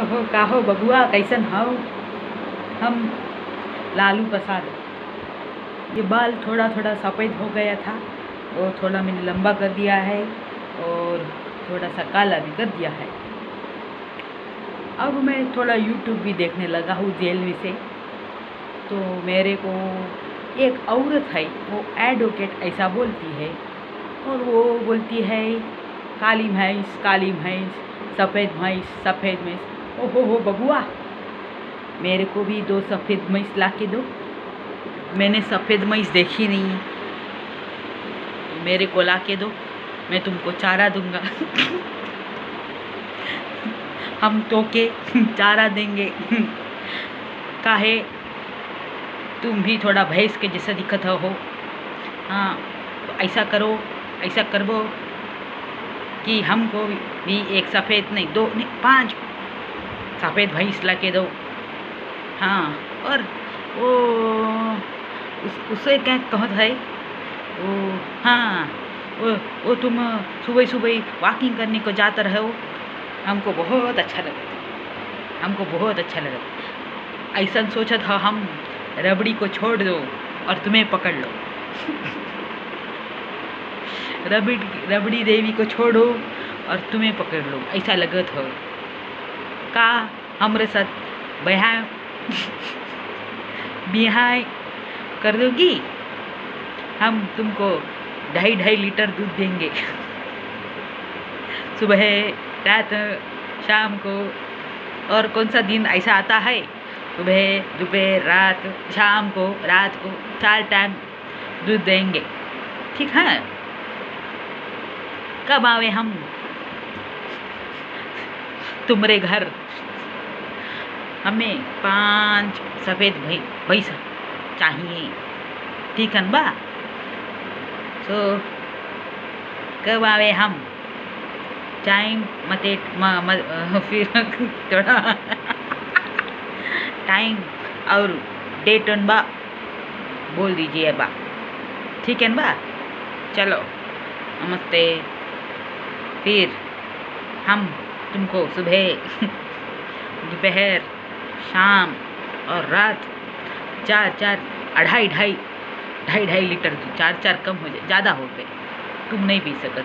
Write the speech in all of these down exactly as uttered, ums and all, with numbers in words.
हो का हो बबुआ, कैसन हो? हम लालू प्रसाद। ये बाल थोड़ा थोड़ा सफ़ेद हो गया था, वो थोड़ा मैंने लंबा कर दिया है और थोड़ा सा काला भी कर दिया है। अब मैं थोड़ा यूट्यूब भी देखने लगा हूँ जेल में से। तो मेरे को एक औरत है, वो एडवोकेट ऐसा बोलती है, और वो बोलती है काली भैंस काली भैंस, सफ़ेद भैंस सफ़ेद भैंस। ओहो हो बबुआ, मेरे को भी दो सफ़ेद भैंस ला के दो। मैंने सफ़ेद भैंस देखी नहीं, मेरे को ला के दो, मैं तुमको चारा दूंगा। हम तो के चारा देंगे। काहे, तुम भी थोड़ा भैंस के जैसा दिखत हो। हाँ, तो ऐसा करो, ऐसा करबो कि हमको भी एक सफ़ेद नहीं, दो नहीं, पांच सफ़ेद भैंस ला के दो। हाँ, और वो उस उसे क्या कहत है वो? हाँ, वो वो तुम सुबह सुबह वॉकिंग करने को जाते रहो, हमको बहुत अच्छा लगा, हमको बहुत अच्छा लगा। ऐसा सोचा था हम रबड़ी को छोड़ दो और तुम्हें पकड़ लो। रबड़ी रबड़ी देवी को छोड़ो और तुम्हें पकड़ लो, ऐसा लगत हो का हमरे साथ ब्याह ब्याह कर दोगी? हम तुमको ढाई ढाई लीटर दूध देंगे। सुबह, रात, शाम को। और कौन सा दिन ऐसा आता है? सुबह, दोपहर, रात, शाम को, रात को, चार टाइम दूध देंगे। ठीक है? कब आवे हम तुम्हारे घर? हमें पांच सफ़ेद भैंस चाहिए, ठीक है बा? तो कब आवे हम? टाइम मते म, म, फिर थोड़ा टाइम और डेट बा बोल दीजिए बा, ठीक है बा? चलो, नमस्ते। फिर हम तुमको सुबह, दोपहर, शाम और रात चार चार अढ़ाई ढाई ढाई ढाई लीटर दूध, चार चार कम हो जाए, ज़्यादा हो गए, तुम नहीं पी सकत।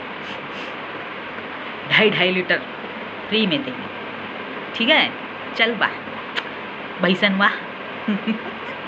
ढाई ढाई लीटर फ्री में देंगे, ठीक है? चल बा भैसन वाह।